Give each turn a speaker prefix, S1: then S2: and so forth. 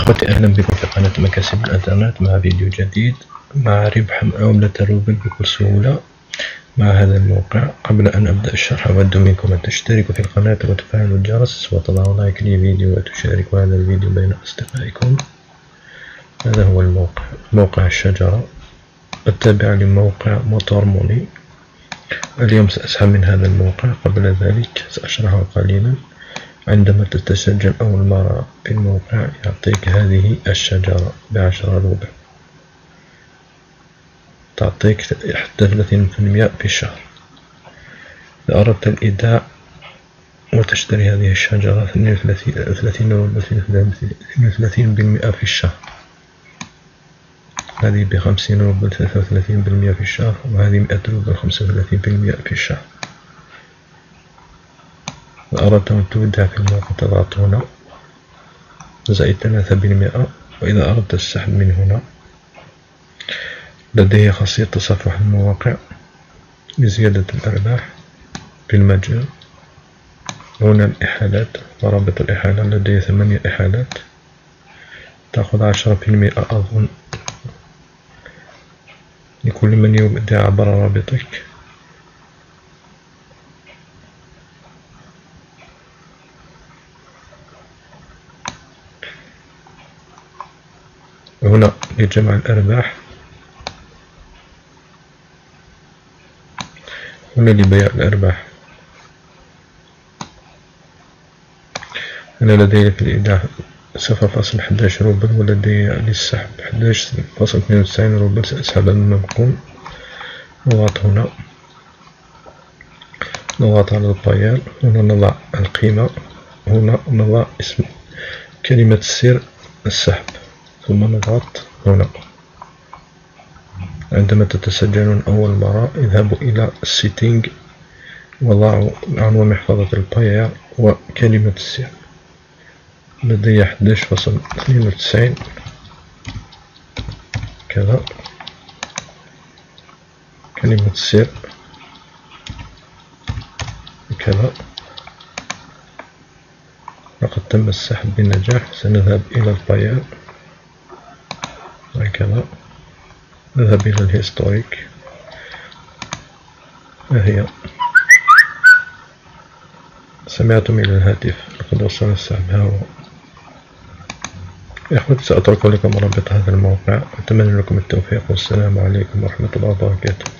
S1: إخوتي، أهلا بكم في قناة مكاسب الإنترنت مع فيديو جديد مع ربح عملة الروبل بكل سهولة مع هذا الموقع. قبل أن أبدأ الشرح أود منكم أن تشتركوا في القناة وتفعلوا الجرس وتضعوا لايك للفيديو وتشاركوا هذا الفيديو بين أصدقائكم. هذا هو الموقع، موقع الشجرة التابع لموقع موتور موني. اليوم سأسحب من هذا الموقع. قبل ذلك سأشرحه قليلا. عندما تتسجل أول مرة في الموقع يعطيك هذه الشجرة ب10 روبل، تعطيك حتى 30% في الشهر. إذا أردت الإيداع وتشتري هذه الشجرة 32 روبل 32% في الشهر، هذه ب50 روبل 33% في الشهر، وهذه 100 روبل 35% في الشهر. إذا أردت أن تودع في الموقع تضغط هنا زائد 3%، وإذا أردت السحب من هنا لديه خاصية تصفح المواقع لزيادة الأرباح في المجال. هنا الإحالات ورابط الإحالة، لديه 8 إحالات تأخذ 10% أظن لكل من يودع عبر رابطك. هنا لجمع الأرباح، هنا لبيع الأرباح. أنا لدي في الإيداع 0.11 روبل، ولدي للسحب 11.92 روبل. سأسحب المنقول. نضغط هنا، نضغط على البيان، هنا نضع القيمة، هنا نضع اسم كلمة السر السحب، ثم نضغط هنا. عندما تتسجلون أول مرة اذهبوا إلى السيتينج وضعوا عنوان محفظة الباير وكلمة السر. لدي 11.92 كذا كلمة السر كذا. لقد تم السحب بنجاح. سنذهب إلى الباير هكذا، نذهب إلى الهيستوريك. ها هي، سمعتم إلى الهاتف لقد وصل السحب. ها هو. يا إخوتي، سأترك لكم رابط هذا الموقع. أتمنى لكم التوفيق، والسلام عليكم ورحمة الله وبركاته.